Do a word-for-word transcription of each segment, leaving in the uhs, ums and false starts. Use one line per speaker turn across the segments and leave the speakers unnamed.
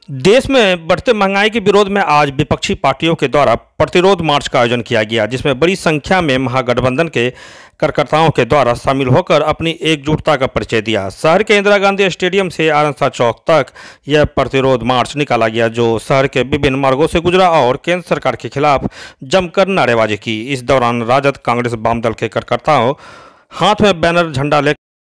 देश में बढ़ते महंगाई के विरोध में आज विपक्षी पार्टियों के द्वारा प्रतिरोध मार्च का आयोजन किया गया, जिसमें बड़ी संख्या में महागठबंधन के कार्यकर्ताओं के द्वारा शामिल होकर अपनी एकजुटता का परिचय दिया। शहर के इंदिरा गांधी स्टेडियम से आरंसा चौक तक यह प्रतिरोध मार्च निकाला गया, जो शहर के विभिन्न मार्गों से गुजरा और केंद्र सरकार के खिलाफ जमकर नारेबाजी की। इस दौरान राजद, कांग्रेस, वाम दल के कार्यकर्ताओं हाथ में बैनर, झंडा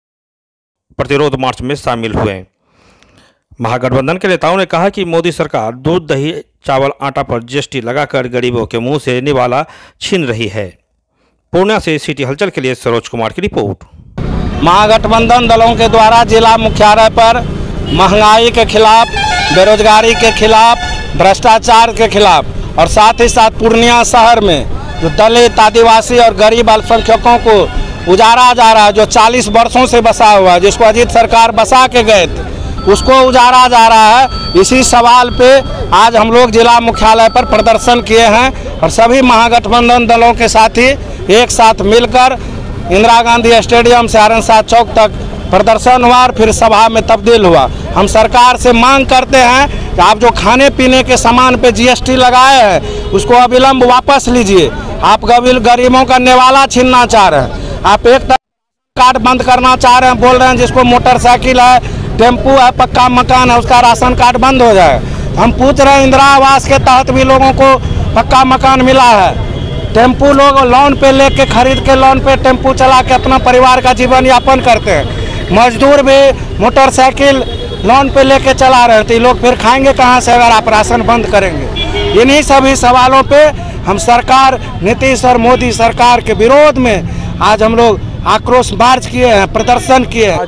लेकर प्रतिरोध मार्च में शामिल हुए। महागठबंधन के नेताओं ने कहा कि मोदी सरकार दूध, दही, चावल, आटा पर जीएसटी लगाकर गरीबों के मुंह से निवाला छीन रही है। पूर्णिया से सिटी हलचल के लिए सरोज कुमार की रिपोर्ट।
महागठबंधन दलों के द्वारा जिला मुख्यालय पर महंगाई के खिलाफ, बेरोजगारी के खिलाफ, भ्रष्टाचार के खिलाफ और साथ ही साथ पूर्णिया शहर में जो दलित, आदिवासी और गरीब अल्पसंख्यकों को उजाड़ा जा रहा है, जो चालीस वर्षों से बसा हुआ है, जिसको अजीत सरकार बसा के गए थे, उसको उजाड़ा जा रहा है। इसी सवाल पे आज हम लोग जिला मुख्यालय पर प्रदर्शन किए हैं और सभी महागठबंधन दलों के साथी एक साथ मिलकर इंदिरा गांधी स्टेडियम से आरंसा चौक तक प्रदर्शन हुआ और फिर सभा में तब्दील हुआ। हम सरकार से मांग करते हैं कि आप जो खाने पीने के सामान पे जीएसटी लगाए हैं उसको अविलंब वापस लीजिए। आप गरीबों का निवाला छीनना चाह रहे हैं। आप एक तरफ कार्ड बंद करना चाह रहे हैं, बोल रहे हैं जिसको मोटरसाइकिल है, टेम्पू है, पक्का मकान है, उसका राशन कार्ड बंद हो जाए। हम पूछ रहे हैं इंदिरा आवास के तहत भी लोगों को पक्का मकान मिला है। टेम्पू लोग लोन पे लेके खरीद के लोन पे टेम्पू चला के अपना परिवार का जीवन यापन करते हैं। मजदूर भी मोटरसाइकिल लोन पे लेके चला रहे थे, लोग फिर खाएंगे कहाँ से अगर आप राशन बंद करेंगे। इन्हीं सभी सवालों पे हम सरकार, नीतीश और मोदी सरकार के विरोध में आज हम लोग आक्रोश मार्च किए हैं, प्रदर्शन किए हैं।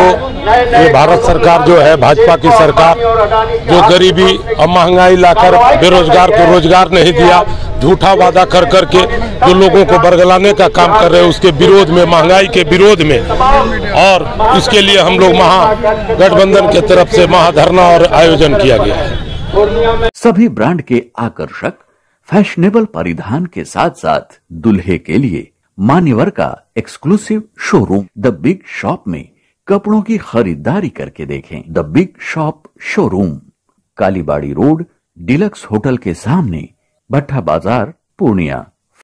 जो ये भारत सरकार जो है, भाजपा की सरकार, जो गरीबी और महंगाई लाकर बेरोजगार को रोजगार नहीं दिया, झूठा वादा कर कर के जो लोगों को बरगलाने का काम कर रहे हैं, उसके विरोध में, महंगाई के विरोध में, और इसके लिए हम लोग महागठबंधन के तरफ से महाधरना और आयोजन किया गया है।
सभी ब्रांड के आकर्षक फैशनेबल परिधान के साथ साथ दूल्हे के लिए मान्यवर का exclusive showroom the big shop में कपड़ों की खरीदारी करके देखें। The big shop showroom, Kalibari road, deluxe hotel के सामने, भट्टा बाजार, पूर्णिया।